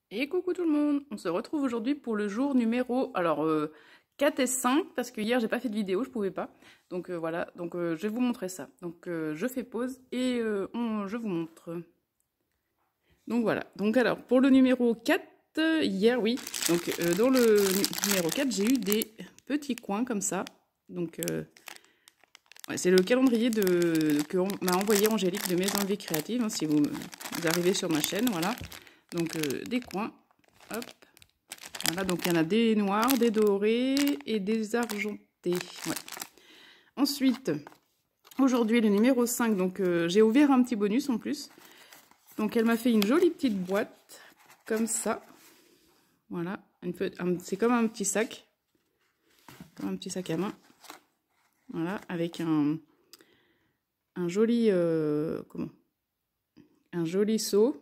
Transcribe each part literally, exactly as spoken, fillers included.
Et coucou tout le monde, on se retrouve aujourd'hui pour le jour numéro alors euh, quatre et cinq parce que hier j'ai pas fait de vidéo, je pouvais pas. Donc euh, voilà, donc euh, je vais vous montrer ça. Donc euh, je fais pause et euh, on, je vous montre. Donc voilà, donc alors pour le numéro quatre, euh, hier oui, donc euh, dans le numéro quatre j'ai eu des petits coins comme ça. Donc euh, ouais, c'est le calendrier de, que m'a envoyé Angélique de Maison de Vie Créative, hein, si vous, vous arrivez sur ma chaîne, voilà. Donc euh, des coins, hop, voilà, donc il y en a des noirs, des dorés et des argentés, ouais. Ensuite, aujourd'hui le numéro cinq, donc euh, j'ai ouvert un petit bonus en plus. Donc elle m'a fait une jolie petite boîte, comme ça, voilà, c'est comme un petit sac, comme un petit sac à main, voilà, avec un, un joli, euh, comment, un joli seau,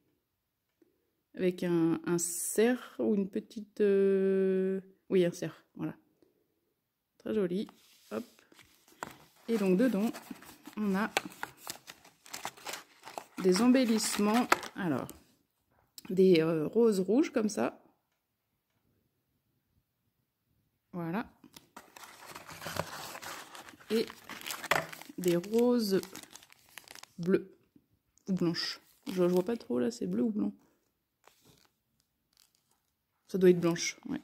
avec un, un cerf ou une petite... Euh... Oui, un cerf, voilà. Très joli. Hop. Et donc dedans, on a des embellissements. Alors, des euh, roses rouges comme ça. Voilà. Et des roses bleues ou blanches. Je, je vois pas trop là, c'est bleu ou blanc. Ça doit être blanche, ouais.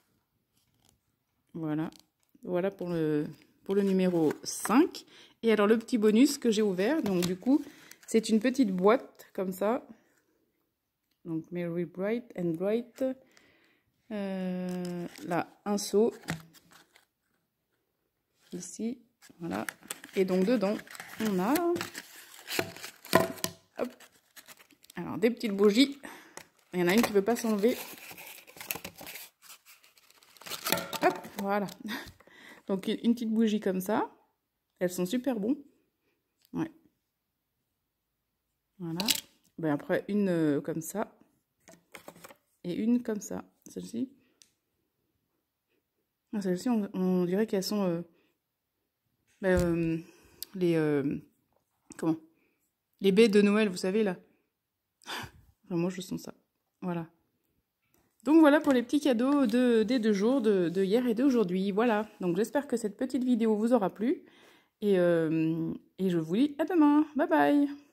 Voilà. Voilà pour le, pour le numéro cinq. Et alors le petit bonus que j'ai ouvert, donc du coup, c'est une petite boîte comme ça. Donc Merry Bright and Bright. Euh, là, un seau. Ici, voilà. Et donc dedans, on a... Hop. Alors des petites bougies. Il y en a une qui ne peut pas s'enlever. Hop, voilà. Donc une petite bougie comme ça. Elles sont super bonnes. Ouais. Voilà. Ben après une euh, comme ça. Et une comme ça. Celle-ci. Ah, celle-ci, on, on dirait qu'elles sont... Euh, ben, euh, les... Euh, comment? Les baies de Noël, vous savez, là. Vraiment, je sens ça. Voilà. Donc voilà pour les petits cadeaux de, des deux jours, de, de hier et d'aujourd'hui. Voilà. Donc j'espère que cette petite vidéo vous aura plu. Et, euh, et je vous dis à demain. Bye bye.